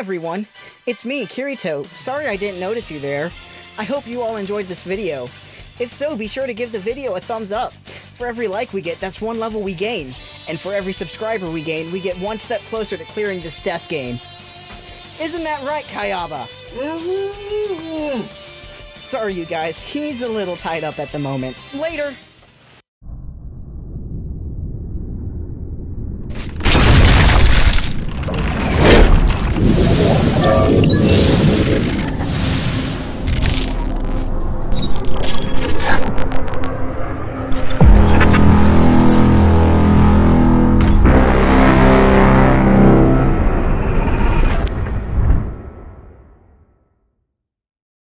everyone, it's me, Kirito. Sorry I didn't notice you there. I hope you all enjoyed this video. If so, be sure to give the video a thumbs up. For every like we get, that's 1 level we gain. And for every subscriber we gain, we get 1 step closer to clearing this death game. Isn't that right, Kayaba? Sorry you guys, he's a little tied up at the moment. Later!